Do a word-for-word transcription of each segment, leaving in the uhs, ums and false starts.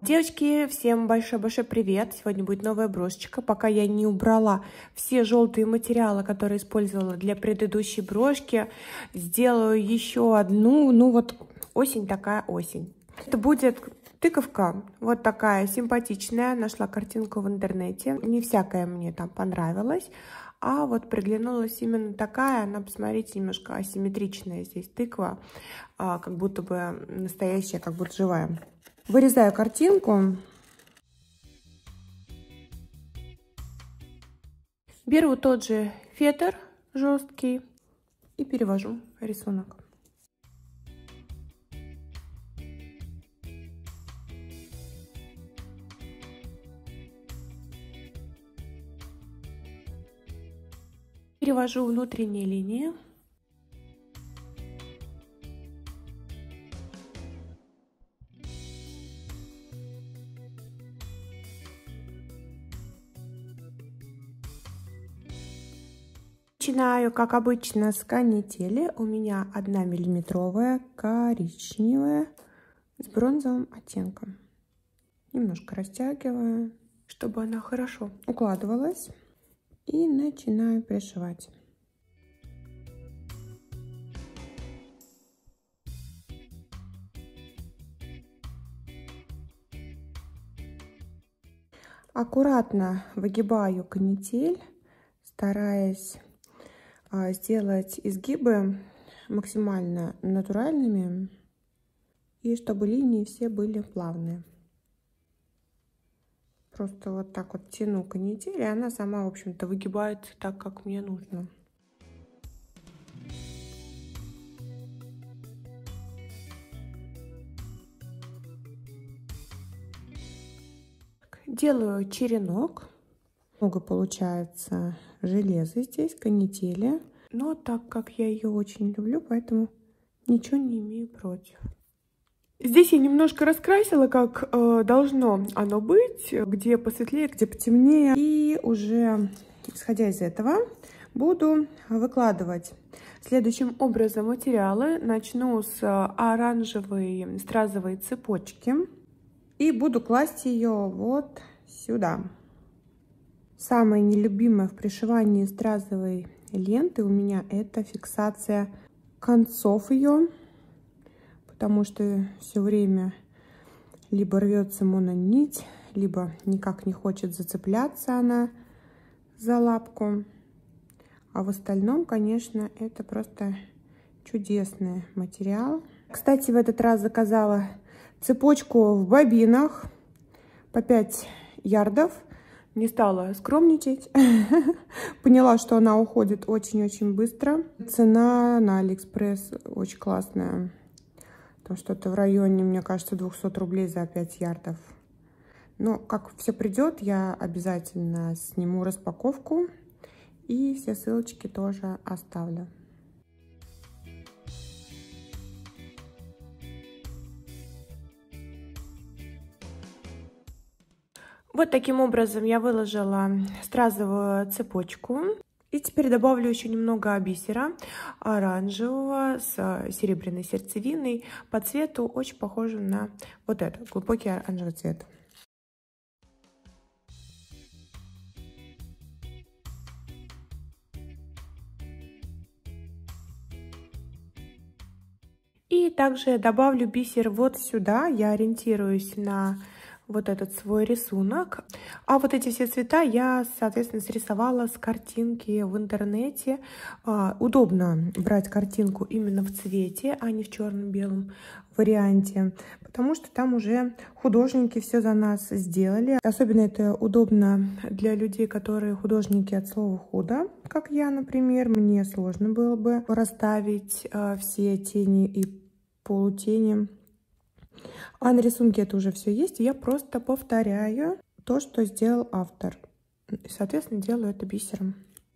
Девочки, всем большой-большой привет! Сегодня будет новая брошечка. Пока я не убрала все желтые материалы, которые использовала для предыдущей брошки, сделаю еще одну. Ну вот осень такая осень. Это будет тыковка, вот такая симпатичная. Нашла картинку в интернете. Не всякая мне там понравилась. А вот приглянулась именно такая. Она, посмотрите, немножко асимметричная здесь тыква. Как будто бы настоящая, как будто живая. Вырезаю картинку. Беру тот же фетр жесткий и перевожу рисунок. Перевожу внутренние линии. Начинаю, как обычно, с канители. У меня одна миллиметровая, коричневая, с бронзовым оттенком. Немножко растягиваю, чтобы она хорошо укладывалась. И начинаю пришивать. Аккуратно выгибаю канитель, стараясь сделать изгибы максимально натуральными и чтобы линии все были плавные. Просто вот так вот тяну канитель, и она сама, в общем-то, выгибается так, как мне нужно. Делаю черенок. Много получается железа здесь, канители. Но так как я ее очень люблю, поэтому ничего не имею против. Здесь я немножко раскрасила, как э, должно оно быть, где посветлее, где потемнее. И уже, исходя из этого, буду выкладывать следующим образом материалы. Начну с оранжевой стразовой цепочки и буду класть ее вот сюда. Самое нелюбимое в пришивании стразовой ленты у меня это фиксация концов ее, потому что все время либо рвется мононить, либо никак не хочет зацепляться она за лапку. А в остальном, конечно, это просто чудесный материал. Кстати, в этот раз заказала цепочку в бобинах по пять ярдов. Не стала скромничать. Поняла, что она уходит очень-очень быстро. Цена на Алиэкспресс очень классная. Там что-то в районе, мне кажется, двухсот рублей за пять ярдов. Но как все придет, я обязательно сниму распаковку. И все ссылочки тоже оставлю. Вот таким образом я выложила стразовую цепочку. И теперь добавлю еще немного бисера оранжевого с серебряной сердцевиной. По цвету очень похоже на вот этот глубокий оранжевый цвет. И также добавлю бисер вот сюда. Я ориентируюсь на вот этот свой рисунок. А вот эти все цвета я, соответственно, срисовала с картинки в интернете. А, удобно брать картинку именно в цвете, а не в черно-белом варианте, потому что там уже художники все за нас сделали. Особенно это удобно для людей, которые художники от слова худо, как я, например. Мне сложно было бы расставить а, все тени и полутени. А на рисунке это уже все есть. Я просто повторяю то, что сделал автор. И, соответственно, делаю это бисером.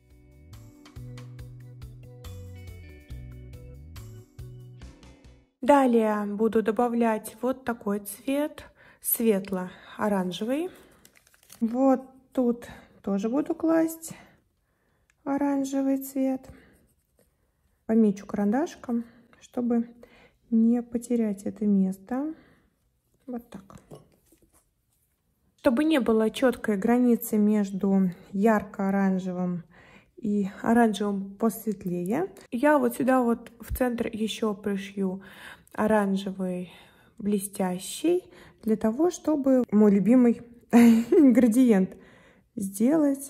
Далее буду добавлять вот такой цвет, светло-оранжевый. Вот тут тоже буду класть оранжевый цвет. Помечу карандашком, чтобы не потерять это место. Вот так. Чтобы не было четкой границы между ярко-оранжевым и оранжевым посветлее, я вот сюда вот в центр еще пришью оранжевый блестящий, для того, чтобы мой любимый градиент сделать.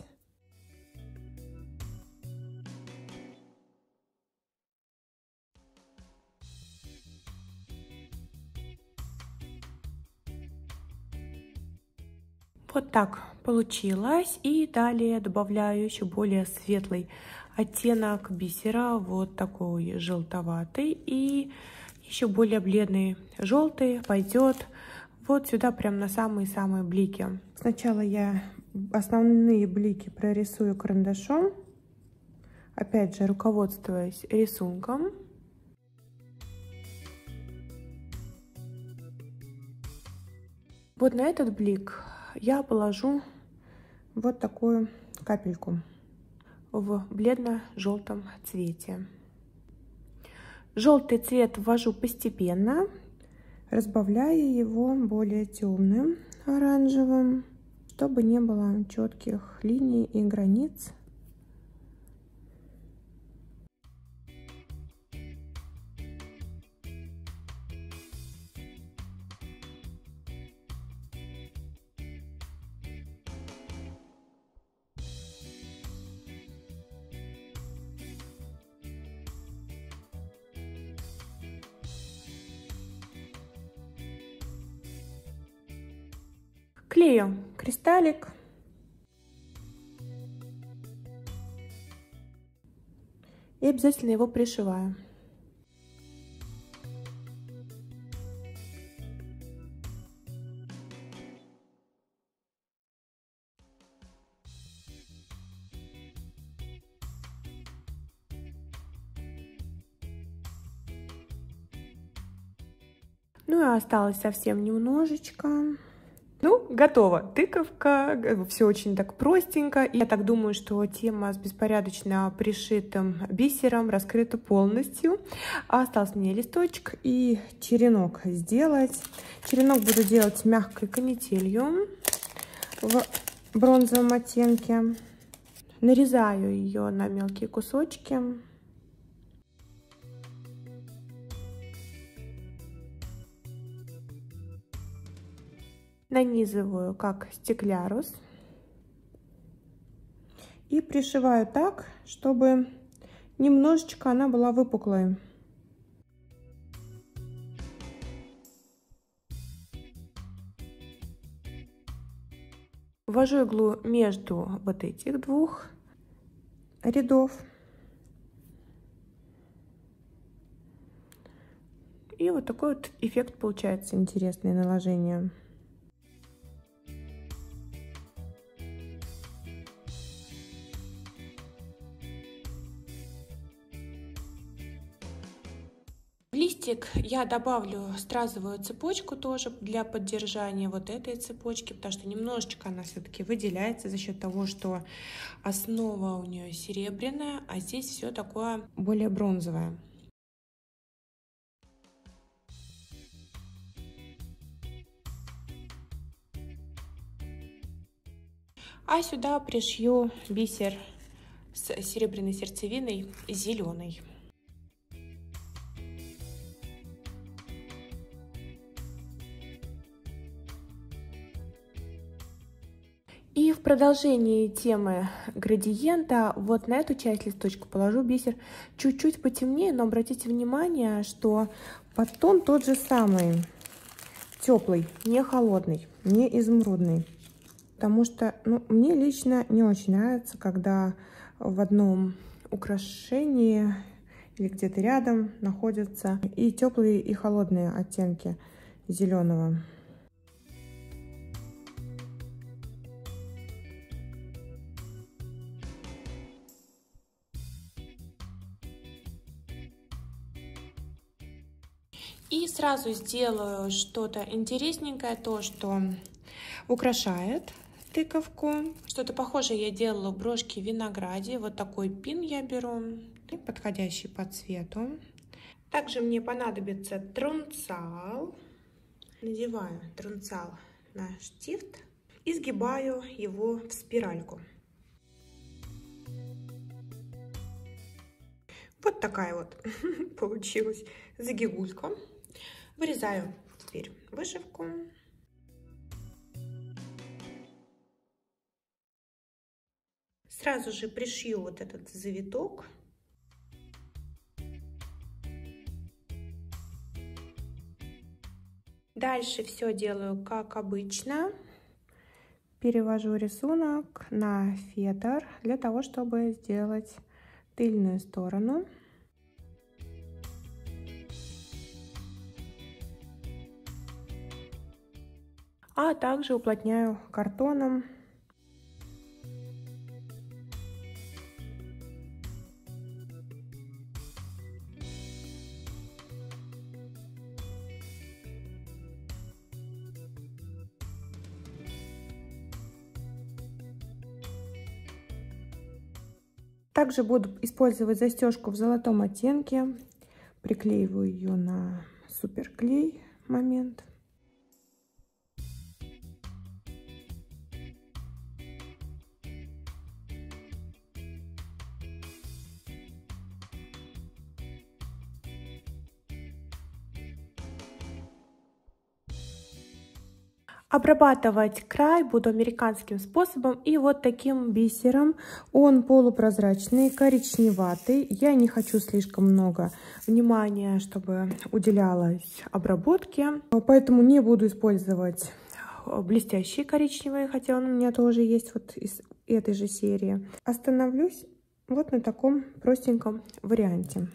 Вот так получилось. И далее добавляю еще более светлый оттенок бисера, вот такой желтоватый, и еще более бледный желтый пойдет вот сюда, прям на самые-самые блики. Сначала я основные блики прорисую карандашом, опять же руководствуясь рисунком. Вот на этот блик я положу вот такую капельку в бледно-желтом цвете. Желтый цвет ввожу постепенно, разбавляя его более темным оранжевым, чтобы не было четких линий и границ. Клею кристаллик. И обязательно его пришиваю. Ну и осталось совсем немножечко. Ну, готово. Тыковка. Все очень так простенько. И я так думаю, что тема с беспорядочно пришитым бисером раскрыта полностью. Остался мне листочек и черенок сделать. Черенок буду делать мягкой канителью в бронзовом оттенке. Нарезаю ее на мелкие кусочки. Нанизываю как стеклярус и пришиваю так, чтобы немножечко она была выпуклой. Ввожу иглу между вот этих двух рядов. И вот такой вот эффект получается интересный, наложение. В листик я добавлю стразовую цепочку тоже для поддержания вот этой цепочки, потому что немножечко она все-таки выделяется за счет того, что основа у нее серебряная, а здесь все такое более бронзовое. А сюда пришью бисер с серебряной сердцевиной зеленой. И в продолжении темы градиента вот на эту часть листочка положу бисер чуть-чуть потемнее, но обратите внимание, что подтон тот же самый, теплый, не холодный, не изумрудный. Потому что ну, мне лично не очень нравится, когда в одном украшении или где-то рядом находятся и теплые, и холодные оттенки зеленого. И сразу сделаю что-то интересненькое, то, что украшает тыковку. Что-то похожее я делала в брошке в винограде. Вот такой пин я беру, подходящий по цвету. Также мне понадобится трунцал. Надеваю трунцал на штифт и сгибаю его в спиральку. Вот такая вот получилась загигулька. Вырезаю теперь вышивку. Сразу же пришью вот этот завиток. Дальше все делаю как обычно. Перевожу рисунок на фетр для того, чтобы сделать тыльную сторону. А также уплотняю картоном. Также буду использовать застежку в золотом оттенке. Приклеиваю ее на суперклей момент. Обрабатывать край буду американским способом и вот таким бисером. Он полупрозрачный, коричневатый. Я не хочу слишком много внимания, чтобы уделялось обработке, поэтому не буду использовать блестящий коричневый, хотя он у меня тоже есть вот из этой же серии. Остановлюсь вот на таком простеньком варианте.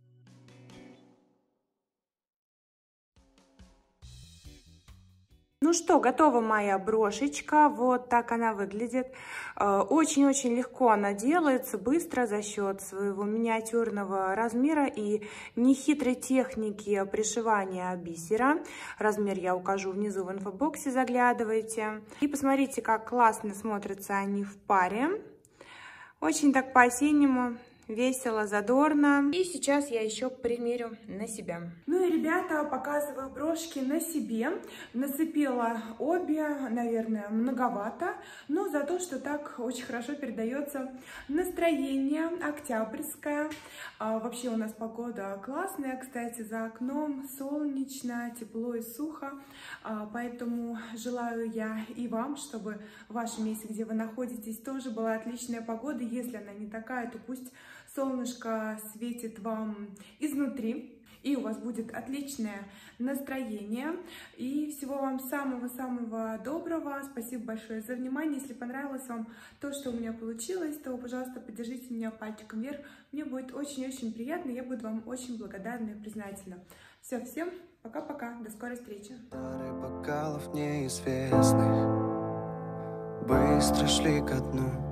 Ну что, готова моя брошечка. Вот так она выглядит. Очень-очень легко она делается, быстро за счет своего миниатюрного размера и нехитрой техники пришивания бисера. Размер я укажу внизу в инфобоксе, заглядывайте. И посмотрите, как классно смотрятся они в паре. Очень так по-осеннему. Весело, задорно. И сейчас я еще примерю на себя. Ну и, ребята, показываю брошки на себе. Нацепила обе, наверное, многовато, но за то, что так очень хорошо передается настроение октябрьское. А, вообще у нас погода классная, кстати, за окном солнечно, тепло и сухо. А, поэтому желаю я и вам, чтобы в вашем месте, где вы находитесь, тоже была отличная погода. Если она не такая, то пусть солнышко светит вам изнутри, и у вас будет отличное настроение. И всего вам самого-самого доброго. Спасибо большое за внимание. Если понравилось вам то, что у меня получилось, то, пожалуйста, поддержите меня пальчиком вверх. Мне будет очень-очень приятно. Я буду вам очень благодарна и признательна. Все, всем пока-пока. До скорой встречи. Пары бокалов неизвестных быстро шли ко дну.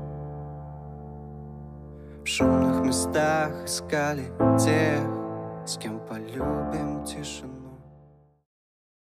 В шумных местах искали тех, с кем полюбим тишину.